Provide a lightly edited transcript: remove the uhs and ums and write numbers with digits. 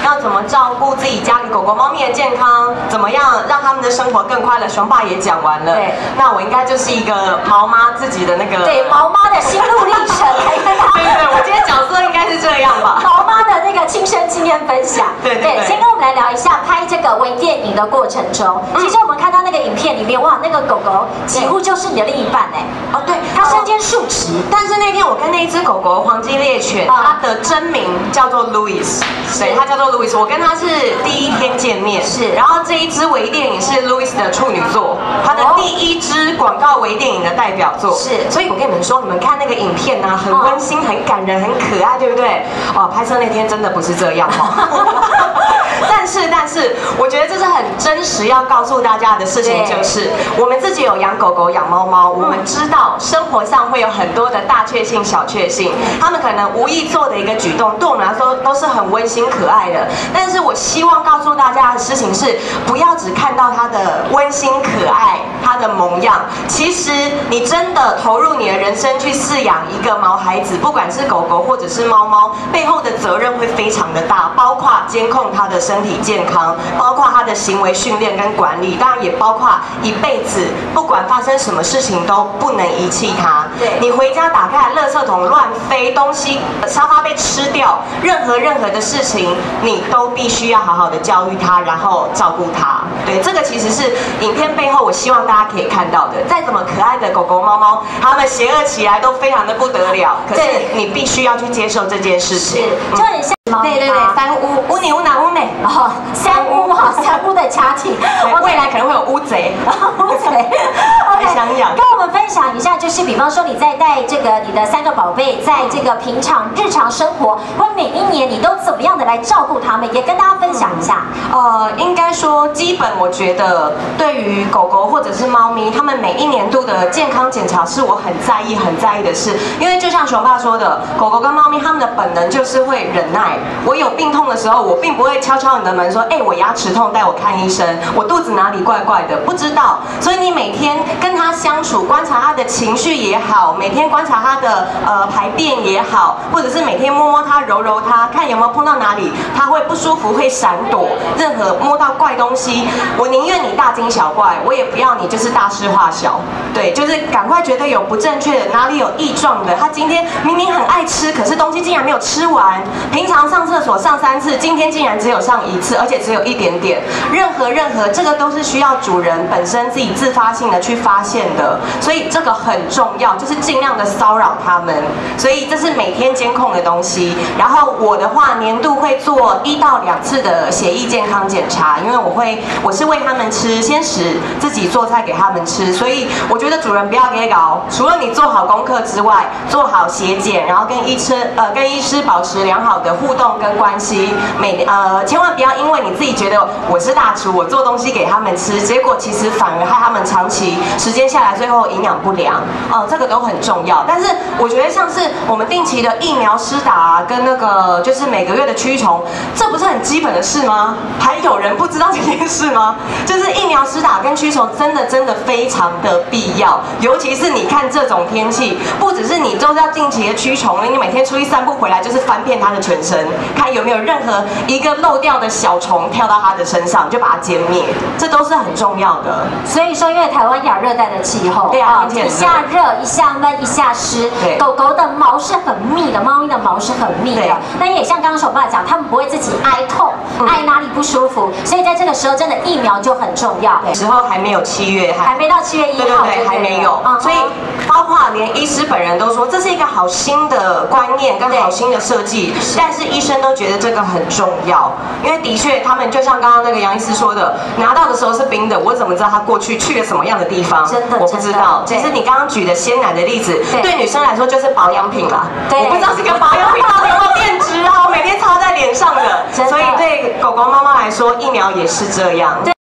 要怎么照顾自己家里狗狗、猫咪的健康，怎么样让他们的生活更快乐。熊爸也讲完了， 对， 那我应该就是一个毛妈自己的那个， 对，毛妈的心路历程，来跟大家。 对，我今天角色应该是这样吧。 毛妈的那个亲身经验分享， 对， 先跟我们来聊一下拍这个微电影的过程中，其实我们看到那个影片里面，哇，那个狗狗几乎就是你的另一半哎， 哦，对， 它身兼数职。 但是那天我跟那一只狗狗黄金猎犬，它的真名叫做 Louis， 对，它叫做 Louis， 我跟它是第一天见面， 是， 然后这一支微电影是 Louis 的处女作，它的第一支广告微电影的代表作， 是， 所以我跟你们说，你们看那个影片啊，很温馨、很感人、很可爱，对不对？哦，拍摄那天真的不是这样哦。但是，我觉得这是很真实要告诉大家的事情，就是我们自己有养狗狗、养猫猫，我们知道生活上会有很多的大确幸、小确幸，他们可能无意做的一个举动，对我们来说都是很温馨可爱的。但是我希望告诉大家的事情是，不要只看到它的温馨可爱、它的萌样，其实你真的投入你的人生去饲养一个毛孩子，不管是狗狗或者是猫猫，背后的责任会非常的大，包括监控它的身体健康，包括它的行为训练跟管理，当然也包括一辈子不管发生什么事情都不能遗弃它。 对， 你回家打开垃圾桶乱飞，东西沙发被吃掉，任何的事情你都必须要好好的教育它，然后照顾它。对，这个其实是影片背后我希望大家可以看到的。再怎么可爱的狗狗、猫猫，它们邪恶起来都非常的不得了，可是你必须要去接受这件事情。 是，就很像。 对，三屋，屋你屋哪屋美？ 哦，三屋哈，三屋的家庭， 未来可能会有屋贼， 屋贼， 很想养。 跟我们分享一下，就是比方说你在带这个你的3个宝贝，在这个平常日常生活，或每一年你都怎么样的来照顾他们，也跟大家分享一下。 应该说基本我觉得对于狗狗或者是猫咪，它们每一年度的健康检查是我很在意的事，因为就像熊爸说的，狗狗跟猫咪它们的本能就是会忍耐。我有病痛的时候，我并不会敲敲你的门说，我牙齿痛，带我看医生，我肚子哪里怪怪的，不知道。所以你每天跟它相处，观察它的情绪也好，每天观察它的排便也好，或者是每天摸摸它、揉揉它，看有没有碰到哪里它会不舒服、会闪躲，任何摸到怪东西，我宁愿你大惊小怪，我也不要你就是大事化小。对，就是赶快觉得有不正确的，哪里有异状的，它今天明明很爱吃，可是东西竟然没有吃完，平常上厕所上3次，今天竟然只有上1次，而且只有一点点。任何这个都是需要主人本身自己自发性的去发现的，所以这个很重要，就是尽量的骚扰他们。所以这是每天监控的东西。然后我的话，年度会做1到2次的血液健康检查，因为我是喂他们吃鲜食，自己做菜给他们吃，所以我觉得主人不要给搞，除了你做好功课之外，做好血检，然后跟医师保持良好的互动跟关系，千万不要因为你自己觉得我是大厨，我做东西给他们吃，结果其实反而害他们长期时间下来，最后营养不良，这个都很重要。但是我觉得像是我们定期的疫苗施打啊，跟那个就是每个月的驱虫，这不是很基本的事吗？还有人不知道这件事吗？就是疫苗施打跟驱虫真的非常的必要，尤其是你看这种天气，不只是你都是要定期的驱虫，你每天出去散步回来就是翻遍它的全身，看有没有任何一个漏掉的小虫跳到它的身上，就把它歼灭，这都是很重要的。 所以说，因为台湾亚热带的气候， 对啊， 一下热一下闷一下湿，狗狗的毛是很密的，猫咪的毛是很密的。那也像刚刚熊爸讲，他们不会自己哀痛，爱哪里不舒服，所以在这个时候真的疫苗就很重要。 时候还没有7月， 还没到7月1号， 对，还没有。所以包括连医师本人都说，这是一个好新的观念跟好新的设计，但是医生都觉得这个很重要，因为的确他们就像刚刚那个杨医师说的，拿到的时候是冰的，我怎么知道他过去了什么样的地方？真的，我不知道。其实你刚刚举的鲜奶的例子，对女生来说就是保养品啦。我不知道这个保养品到底有没有变质啊，我每天擦在脸上的。所以对狗狗、猫猫来说，疫苗也是这样。